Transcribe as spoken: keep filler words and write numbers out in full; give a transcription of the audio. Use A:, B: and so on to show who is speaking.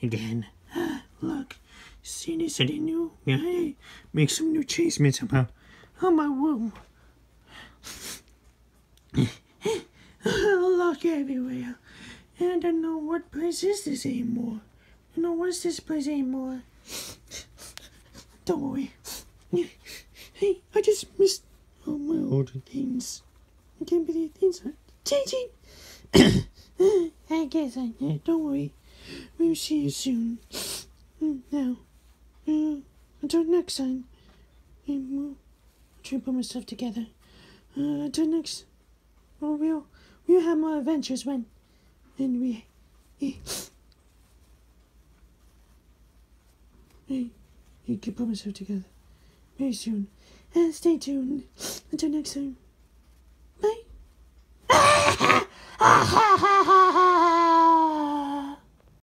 A: again. Look, see this any new? Yeah, make some new chasements about on my room. Look everywhere. And I don't know what place is this anymore. You know, what's this place anymore? Don't worry. Hey, I just missed all my old things. I can't believe things are changing. I guess I did. Don't worry. We'll see you soon. Now, uh, until next time, we'll try to put my stuff together. Uh, until next, well, we'll we'll have more adventures when, when we. Eh, hey, you can put myself together very soon. And stay tuned until next time. Bye.